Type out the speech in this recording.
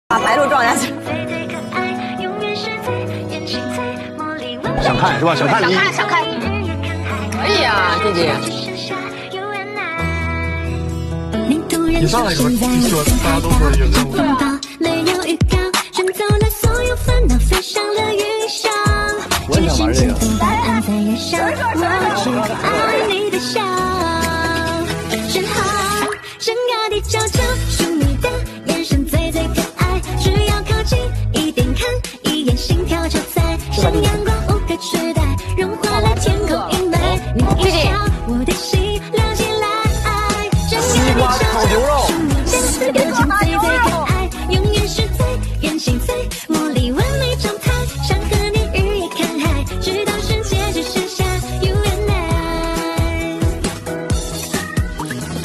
把白鹿撞下去。 想看是吧？想看你。 想看。可以啊，弟弟。 你上来说，你说大家都说有任务。 我也想玩这个。